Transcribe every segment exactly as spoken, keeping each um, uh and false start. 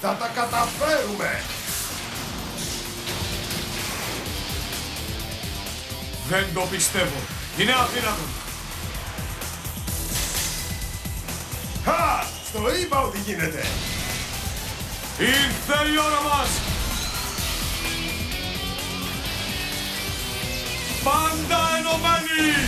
Θα τα καταφέρουμε! Δεν το πιστεύω. Είναι αδύνατο. Χα! Στο είπα ότι γίνεται! Ήρθε η ώρα μας! Πάντα ενωμένοι!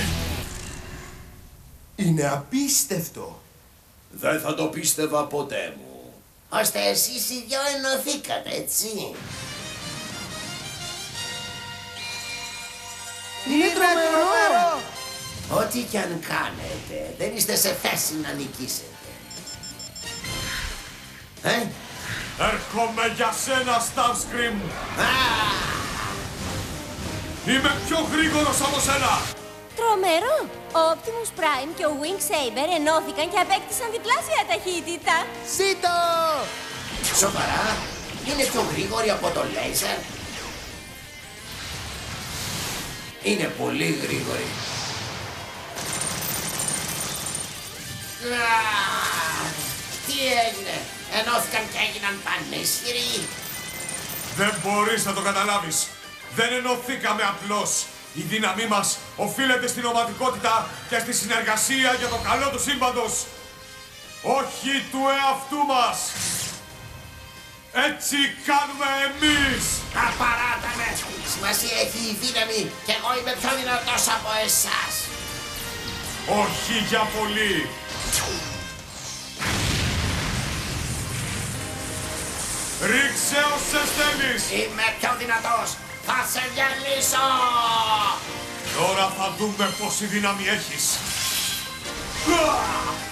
Είναι απίστευτο! Δεν θα το πίστευα ποτέ μου. Ώστε εσείς οι δυο ενωθήκατε, έτσι. Είναι τρομερό! Ό,τι κι αν κάνετε, δεν είστε σε θέση να νικήσετε. Ε? Έρχομαι για σένα, Starscream! Είμαι πιο γρήγορος από σένα! Τρομερό! Ο Optimus Prime και ο Wing Saber ενώθηκαν και απέκτησαν διπλάσια ταχύτητα. Ζήτω! Σοβαρά, είναι πιο γρήγορη από το λέιζερ. Είναι πολύ γρήγορη. Α, τι έγινε, ενώθηκαν και έγιναν πανίσχυροι. Δεν μπορείς να το καταλάβεις. Δεν ενωθήκαμε απλώς. Η δύναμή μας οφείλεται στην ομαδικότητα και στη συνεργασία για το καλό του σύμπαντος. Όχι του εαυτού μας. Έτσι κάνουμε εμείς. Απαράταμε. Σημασία έχει η δύναμη και εγώ είμαι πιο δυνατός από εσάς. Όχι για πολύ. Ρίξε όσες θέλεις. Είμαι πιο δυνατός. Θα σε διαλύσω. Τώρα θα δούμε πόση δύναμη έχεις. Α!